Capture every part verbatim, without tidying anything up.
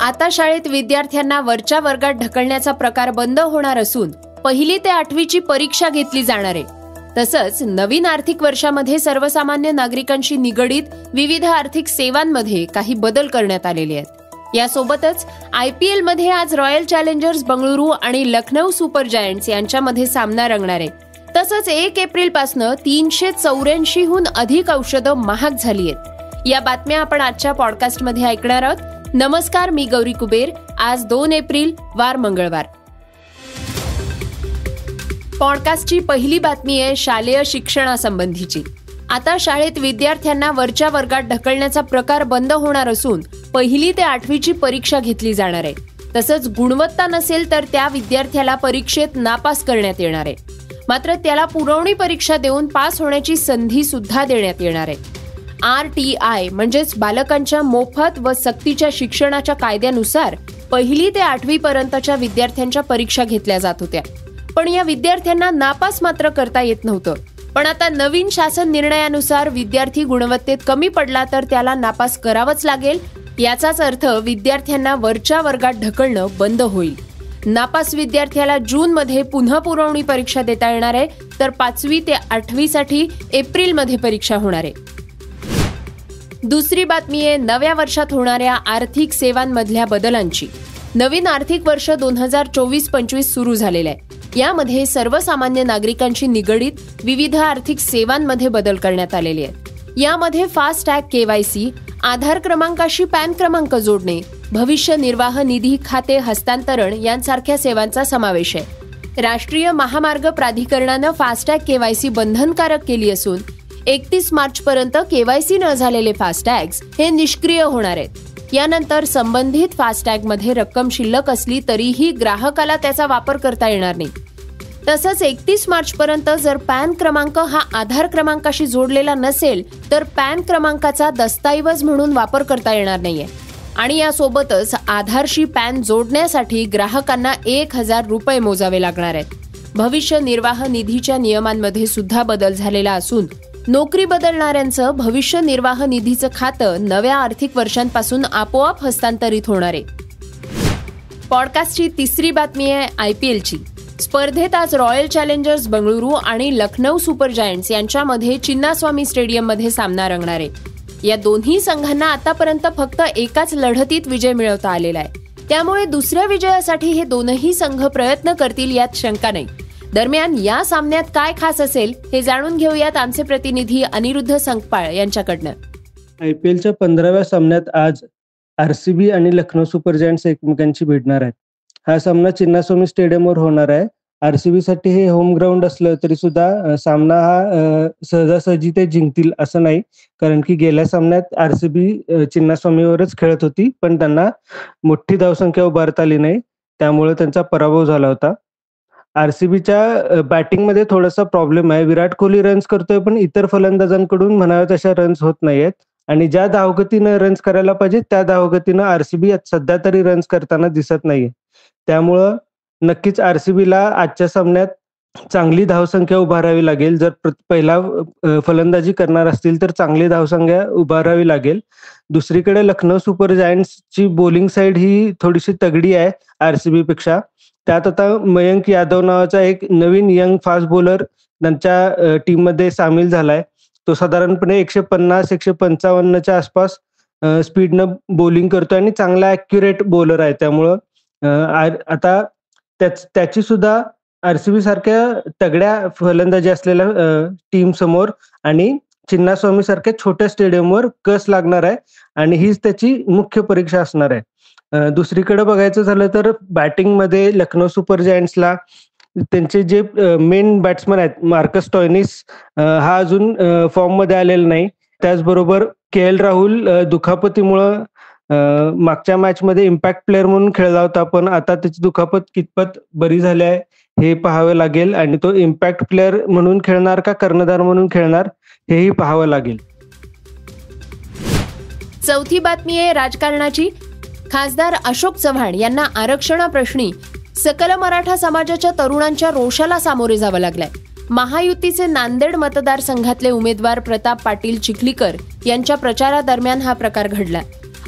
आता शाळेत विद्यार्थ्यांना वरच्या वर्गात ढकलण्याचा प्रकार बंद होणार असून पहिली ते आठवीची परीक्षा घेतली जाणार आहे. तसंच नवीन आर्थिक वर्षामध्ये सर्वसामान्य नागरिकांशी निगडीत विविध आर्थिक सेवांमध्ये काही बदल करण्यात आलेले आहेत. यासोबतच आय पी एल मध्ये आज रॉयल चॅलेंजर्स बंगळुरू आणि लखनौ सुपर जायंट्स यांच्यामध्ये सामना रंगणार आहे. तसंच एक एप्रिल पासून तीनशे चौऱ्याऐंशी हून अधिक औषधं महाग झाली आहेत. या बातम्या आपण आजच्या पॉडकास्टमध्ये ऐकणार आहोत. नमस्कार, मी गौरी कुबेर. आज दोन एप्रिल वार मंगळवार. पॉडकास्टची पहिली बातमी आहे शालेय शिक्षणासंबंधीची. आता शाळेत विद्यार्थ्यांना वरच्या वर्गात ढकलण्याचा प्रकार बंद होणार असून पहिली ते आठवीची परीक्षा घेतली जाणार आहे. तसंच गुणवत्ता नसेल तर त्या विद्यार्थ्याला परीक्षेत नापास करण्यात येणार आहे. मात्र त्याला पुरवणी परीक्षा देऊन पास होण्याची संधी सुद्धा देण्यात येणार आहे. आर टी आय म्हणजेच बालकांच्या मोफत व सक्तीच्या शिक्षणाच्या कायद्यानुसार पहिली ते आठवी पर्यंतच्या विद्यार्थ्यांच्या परीक्षा घेतल्या जात होत्या. पण या विद्यार्थ्यांना नापास मात्र करता येत नव्हतं. पण आता नवीन शासन निर्णयानुसार विद्यार्थी गुणवत्तेत कमी पडला तर त्याला नापास करावंच लागेल. याचाच अर्थ विद्यार्थ्यांना वरच्या वर्गात ढकलणं बंद होईल. नापास विद्यार्थ्याला जून मध्ये पुन्हा पुरवणी परीक्षा देता येणार आहे, तर पाचवी ते आठवी साठी एप्रिल मध्ये परीक्षा होणार आहे. दुसरी बातमी आहे नव्या वर्षात होणाऱ्या आर्थिक सेवांमधल्या बदलांची. नवीन आर्थिक वर्ष दोन हजार चोवीस पंचवीस सुरू झालेलं आहे. यामध्ये सर्वसामान्य नागरिकांशी निगडीत विविध आर्थिक सेवांमध्ये बदल करण्यात आलेले आहेत. यामध्ये फास्ट टॅग केवायसी, आधार क्रमांकाशी पॅन क्रमांक जोडणे, भविष्य निर्वाह निधी खाते हस्तांतरण यांसारख्या सेवांचा समावेश आहे. राष्ट्रीय महामार्ग प्राधिकरणानं फास्टॅग केवायसी बंधनकारक केली असून एकतीस मार्च पर्यंत केवायसी न झालेले फास्टॅग्स हे निष्क्रिय होणार आहेत. यानंतर संबंधित फास्टॅग मध्ये रक्कम शिल्लक असली तरीही ग्राहकाला त्याचा वापर करता येणार नाही. तसंच एकतीस मार्च पर्यंत जर पॅन क्रमांक हा आधार क्रमांकाशी जोडलेला नसेल तर पॅन क्रमांकाचा दस्तऐवज म्हणून वापर करता येणार नाहीये. आणि यासोबतच आधारशी पॅन जोडण्यासाठी ग्राहकांना एक हजार रुपये मोजावे लागणार आहेत. भविष्य निर्वाह निधीच्या नियमांमध्ये सुद्धा बदल झालेला असून नोकरी बदलणाऱ्यांचं भविष्य निर्वाह निधीचं खातं नव्या आर्थिक वर्षांपासून आपोआप हस्तांतरित होणार आहे. पॉडकास्टची तिसरी बातमी आहे आय पी एलची. स्पर्धेत आज रॉयल चॅलेंजर्स बंगळुरू आणि लखनौ सुपर जायंट्स यांच्यामध्ये चिन्नास्वामी स्टेडियममध्ये सामना रंगणार आहे. या दोन्ही संघांना आतापर्यंत फक्त एकाच लढतीत विजय मिळवता आलेला आहे. त्यामुळे दुसऱ्या विजयासाठी हे दोनही संघ प्रयत्न करतील यात शंका नाही. दरम्यान या सामन्यात काय खास असेल हे जाणून घेऊयात आमचे प्रतिनिधी अनिरुद्ध संकपाळ यांच्याकडनं. आयपीएलच्या पंधराव्या सामन्यात आज आरसीबी आणि लखनौ सुपर जायंट्स एकमेकांशी भिडणार आहेत. हा सामना चिन्नास्वामी स्टेडियमवर होणार आहे. आरसीबी साठी हे होम ग्राउंड असलं तरी सुद्धा सामना हा सहजासहजी ते जिंकतील असं नाही, कारण की गेल्या सामन्यात आरसीबी चिन्नास्वामीवरच खेळत होती पण त्यांना मोठी धावसंख्या उभारता आली नाही, त्यामुळे त्यांचा पराभव झाला होता. आरसीबीच्या बॅटिंगमध्ये थोडासा प्रॉब्लेम आहे. विराट कोहली रन्स करतोय पण इतर फलंदाजांकडून म्हणाव्या तशा रन्स होत नाहीयेत आणि ज्या धावगतीनं रन्स करायला पाहिजे त्या धावगतीनं आरसीबी सध्या तरी रन्स करताना दिसत नाहीये. त्यामुळं नक्कीच आरसीबीला आजच्या सामन्यात चांगली धावसंख्या उभारावी लागेल. जर पहिला फलंदाजी करणार असतील तर चांगली धावसंख्या उभारावी लागेल. दुसरीकडे लखनौ सुपर जायंट्सची बॉलिंग साईड ही थोडीशी तगडी आहे आरसीबी पेक्षा. त्यात आता मयंक यादव नावाचा एक नवीन यंग फास्ट बॉलर त्यांच्या टीम मध्ये सामील झालाय. तो साधारणपणे एकशे पन्नास एकशे पंचावन्नच्या आसपास स्पीडनं बॉलिंग करतोय आणि चांगला ॲक्युरेट बॉलर आहे. त्यामुळं आता त्याची सुद्धा आरसीबी सारख्या तगड्या फलंदाजी असलेल्या टीम समोर आणि चिन्नास्वामी सारख्या छोट्या स्टेडियमवर कस लागणार आहे आणि हीच त्याची मुख्य परीक्षा असणार आहे. दुसरीकडे बघायचं झालं तर बॅटिंगमध्ये लखनौ सुपर जायंट्सला त्यांचे जे मेन बॅट्समन आहेत मार्कस स्टॉयनिस हा अजून फॉर्म मध्ये आलेला नाही. त्याचबरोबर के एल राहुल दुखापतीमुळं मागच्या मॅच मध्ये इम्पॅक्ट प्लेअर म्हणून खेळला होता, पण आता त्याची दुखापत कितपत बरी झाली आहे हे पाहावं लागेल आणि तो इम्पॅक्ट प्लेअर म्हणून खेळणार का कर्णधार म्हणून खेळणार हेही पाहावं लागेल. चौथी बातमी आहे राजकारणाची. खासदार अशोक चव्हाण यांना आरक्षणाप्रश्नी सकल मराठा समाजाच्या तरुणांच्या रोषाला सामोरे जावं लागलंय. महायुतीचे नांदेड मतदारसंघातले उमेदवार प्रताप पाटील चिखलीकर यांच्या प्रचारादरम्यान हा प्रकार घडला.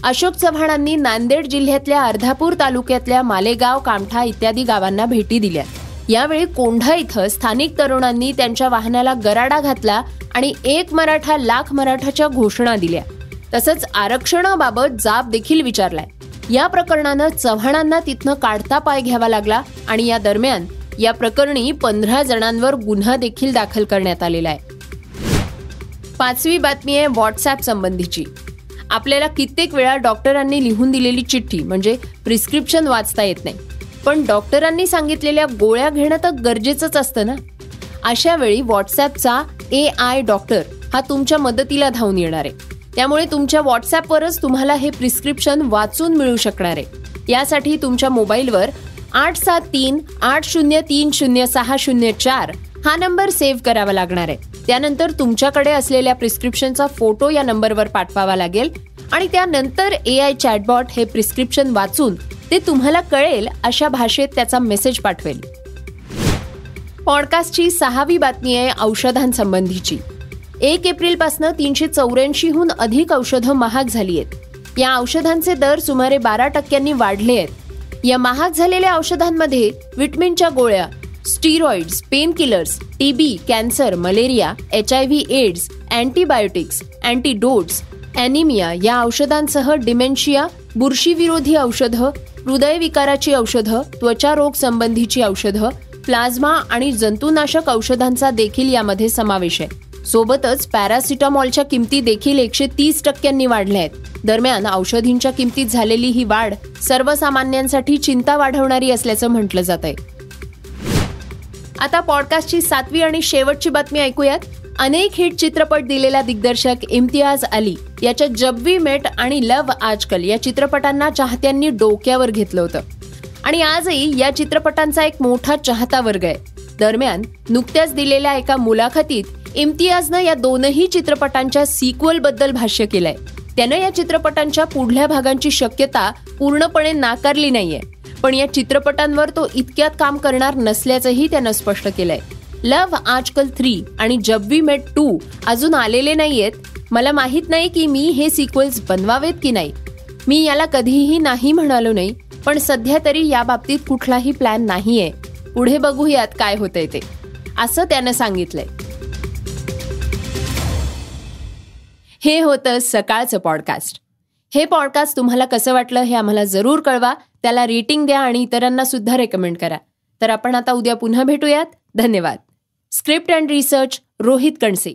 अशोक चव्हाणांनी नांदेड जिल्ह्यातल्या अर्धापूर तालुक्यातल्या मालेगाव, कामठा इत्यादी गावांना भेटी दिल्या. यावेळी कोंढा इथं स्थानिक तरुणांनी त्यांच्या वाहनाला गराडा घातला आणि एक मराठा लाख मराठाच्या घोषणा दिल्या. तसंच आरक्षणाबाबत जाब देखील विचारलाय. या प्रकरणानं चव्हाणांना तिथनं काढता पाय घ्यावा लागला आणि या दरम्यान या प्रकरणी पंधरा जणांवर गुन्हा देखील दाखल करण्यात आलेला आहे. पाचवी बातमी आहे व्हॉट्सअप संबंधीची. आपल्याला कित्येक वेळा डॉक्टरांनी लिहून दिलेली चिठ्ठी म्हणजे प्रिस्क्रिप्शन वाचता येत नाही, पण डॉक्टरांनी सांगितलेल्या गोळ्या घेणं तर गरजेचंच असतं ना. अशा वेळी व्हॉट्सअपचा ए आय डॉक्टर हा तुमच्या मदतीला धावून येणार आहे. त्यामुळे तुमच्या व्हॉट्सअपवरच तुम्हाला हे प्रिस्क्रिप्शन वाचून मिळू शकणार आहे. यासाठी तुमच्या मोबाईलवर आठ सात तीन आठ शून्य तीन शून्य सहा शून्य चार हा नंबर सेव्ह करावा लागणार आहे. त्यानंतर तुमच्याकडे असलेल्या प्रिस्क्रिप्शनचा फोटो या नंबरवर पाठवावा लागेल आणि त्यानंतर ए आय चॅटबॉट हे प्रिस्क्रिप्शन वाचून ते तुम्हाला कळेल अशा भाषेत त्याचा मेसेज पाठवेल. पॉडकास्टची सहावी बातमी आहे औषधांसंबंधीची. एक एप्रिल पासून तीनशे चौऱ्याऐंशीहून अधिक औषधं महाग झाली आहेत. या औषधांचे दर सुमारे बारा टक्क्यांनी वाढले आहेत. या महाग झालेल्या औषधांमध्ये विटॅमिनच्या गोळ्या, steroids, pain killers, TB, cancer, malaria, H I V AIDS, antibiotics, antidotes, anaemia या औषधांसह डिमेन्शिया, बुरशीविरोधी औषधं, हृदयविकाराची औषधं, त्वचारोग संबंधीची औषधं, प्लाझ्मा आणि जंतुनाशक औषधांचा देखील यामध्ये समावेश आहे. सोबतच पॅरासिटामॉलच्या किमती देखील एकशे तीस टक्क्यांनी वाढल्या आहेत. दरम्यान औषधींच्या किमतीत झालेली ही वाढ सर्वसामान्यांसाठी चिंता वाढवणारी असल्याचं म्हटलं जात आहे. आता पॉडकास्टची सातवी आणि शेवटची बातमी ऐकूयात. अनेक हिट चित्रपट दिलेला दिग्दर्शक इम्तियाज अली याच्या जब वी मेट आणि लव्ह आजकल या चित्रपटांना चाहत्यांनी डोक्यावर घेतलं होतं आणि आजही या चित्रपटांचा एक मोठा चाहता वर्ग आहे. दरम्यान नुकत्याच दिलेल्या एका मुलाखतीत इम्तियाजनं या दोनही चित्रपटांच्या सिक्वल बद्दल भाष्य केलंय. त्यानं या चित्रपटांच्या पुढल्या भागांची शक्यता पूर्णपणे नाकारली नाहीये, पण या चित्रपटांवर तो इतक्यात काम करणार नसल्याचंही त्यानं स्पष्ट केलंय. लव्ह आजकल थ्री आणि जब वी मेट टू अजून आलेले नाहीयेत. मला माहित नाही की मी हे सिक्वेल्स बनवावेत की नाही. मी याला कधीही नाही म्हणालो नाही, पण सध्या तरी या बाबतीत कुठलाही प्लॅन नाहीये. पुढे बघूयात काय होतंय ते, असं त्यानं सांगितलंय. हे होतं सकाळचं पॉडकास्ट. हे पॉडकास्ट तुम्हाला कसं वाटलं हे आम्हाला जरूर कळवा. त्याला रेटिंग द्या आणि इतरांना सुद्धा रेकमेंड करा. तर आपण आता उद्या पुन्हा भेटूयात. धन्यवाद. Script and research Rohit Kanase.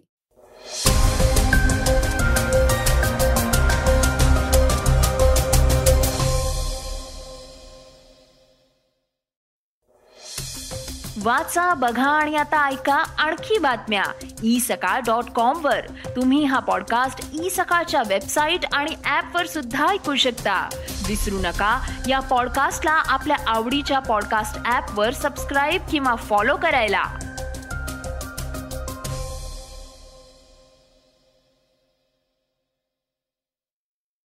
वाचा, बघा आणि आता ऐका आणखी बातम्या ई सकाळ डॉट कॉम वर. तुम्ही हा पॉडकास्ट ई सकाळच्या वेबसाईट आणि ऍप वर सुद्धा ऐकू शकता. विसरू नका, या पॉडकास्टला आपल्या आवडीच्या पॉडकास्ट ऍप वर सबस्क्राईब किंवा फॉलो करायला.